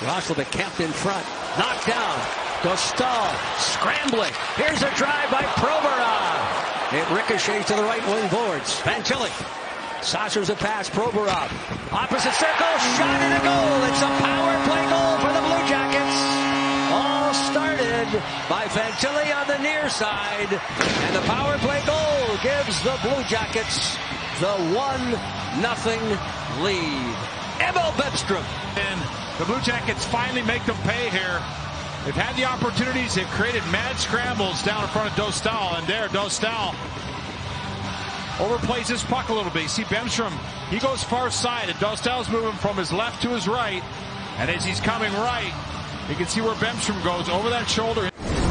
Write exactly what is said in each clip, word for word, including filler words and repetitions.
Roslovic camped in front. Knocked down. Dostal scrambling. Here's a drive by Provorov. It ricochets to the right wing boards. Fantilli. Saucers a pass. Provorov. Opposite circle. Shot and a goal. It's a power play goal for the Blue Jackets. All started by Fantilli on the near side. And the power play goal gives the Blue Jackets the one nothing lead. Emil Bemstrom. And the Blue Jackets finally make them pay here. They've had the opportunities. They've created mad scrambles down in front of Dostal. And there, Dostal overplays his puck a little bit. You see Bemstrom, he goes far side. And Dostal's moving from his left to his right. And as he's coming right, you can see where Bemstrom goes over that shoulder.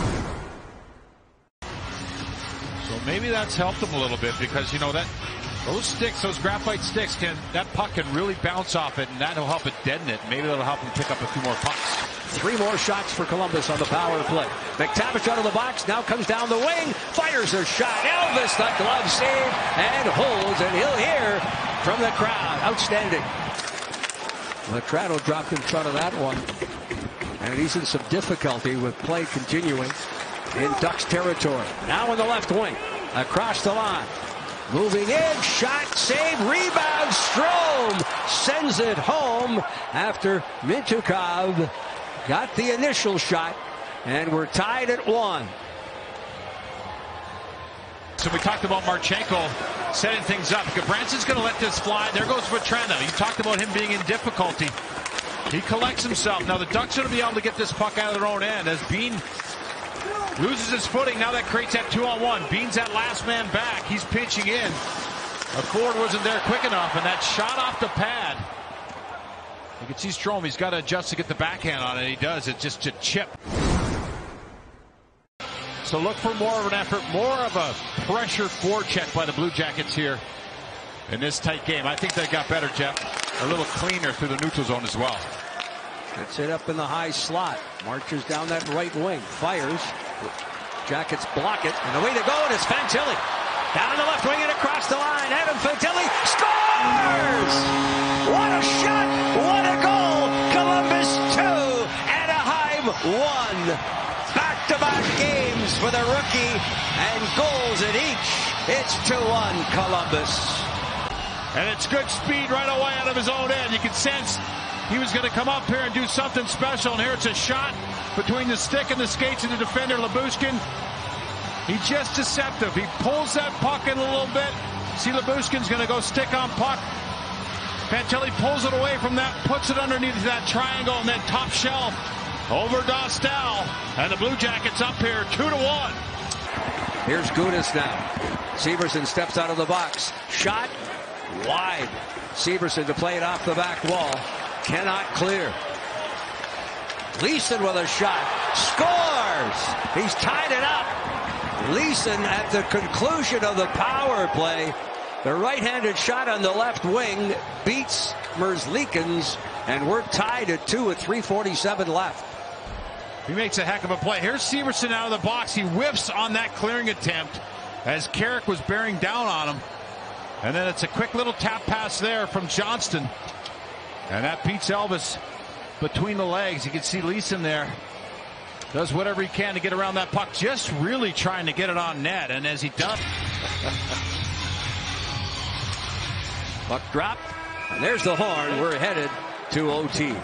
So maybe that's helped him a little bit because, you know, that those sticks, those graphite sticks, can that puck can really bounce off it, and that'll help it deaden it. Maybe that'll help him pick up a few more pucks. Three more shots for Columbus on the power play. McTavish out of the box, now comes down the wing, fires a shot. Elvis, the glove save, and holds, and he'll hear from the crowd. Outstanding. Letrado dropped in front of that one, and he's in some difficulty with play continuing in Ducks territory. Now in the left wing, across the line. Moving in, shot, save, rebound, Strome sends it home after Mintyukov got the initial shot, and we're tied at one. So we talked about Marchenko setting things up. Branson's going to let this fly. There goes Vatrano. You talked about him being in difficulty. He collects himself. Now the Ducks are going to be able to get this puck out of their own end as Bean loses his footing. Now that creates that two on one. Bean's that last man back. He's pinching in. A forward wasn't there quick enough, and that shot off the pad. You can see Strome. He's got to adjust to get the backhand on it. He does. It's just a chip. So look for more of an effort, more of a pressure forecheck by the Blue Jackets here in this tight game. I think they got better, Jeff. A little cleaner through the neutral zone as well. Gets it up in the high slot. Marches down that right wing. Fires. Jackets block it. And the way to go, and it's Fantilli. Down the left wing and across the line. Adam Fantilli scores! What a shot! What a goal! Columbus two, Anaheim one. Back-to-back games for the rookie and goals in each. It's two one Columbus. And it's good speed right away out of his own end. You can sense he was going to come up here and do something special. And here it's a shot between the stick and the skates of the defender, Lyubushkin. He's just deceptive. He pulls that puck in a little bit. See, Lyubushkin's going to go stick on puck. Fantilli pulls it away from that, puts it underneath that triangle, and then top shelf over Dostal. And the Blue Jackets up here, two to one. Here's Gudas now. Severson steps out of the box. Shot wide. Severson to play it off the back wall. Cannot clear. Leeson with a shot. Scores! He's tied it up. Leeson at the conclusion of the power play. The right-handed shot on the left wing beats Merzlikins, and we're tied at two with three forty-seven left. He makes a heck of a play. Here's Severson out of the box. He whiffs on that clearing attempt as Carrick was bearing down on him. And then it's a quick little tap pass there from Johnston. And that beats Elvis between the legs. You can see Leeson there. Does whatever he can to get around that puck. Just really trying to get it on net. And as he does. Puck drop. And there's the horn. We're headed to O T.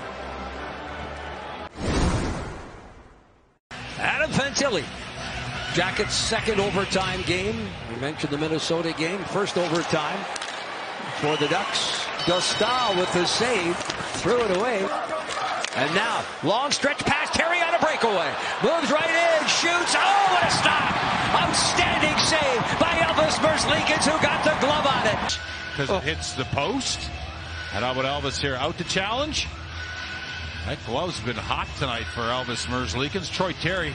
Adam Fantilli. Jackets' second overtime game. We mentioned the Minnesota game. First overtime for the Ducks. Dostal with the save. Threw it away. And now, long stretch pass. Terry on a breakaway. Moves right in. Shoots. Oh, what a stop. Outstanding save by Elvis Merzlikins, who got the glove on it. Because oh. It hits the post. And how about Elvis here? Out to challenge. That glove's been hot tonight for Elvis Merzlikins. Troy Terry.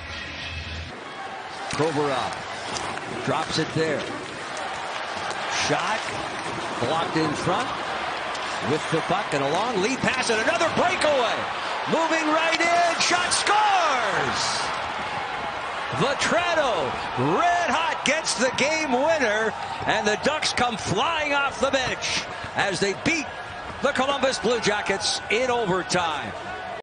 Provorov drops it there. Shot. Blocked in front. With the puck and a long lead pass and another breakaway. Moving right in. Shot scores. Vatrano, red hot, gets the game winner. And the Ducks come flying off the bench as they beat the Columbus Blue Jackets in overtime.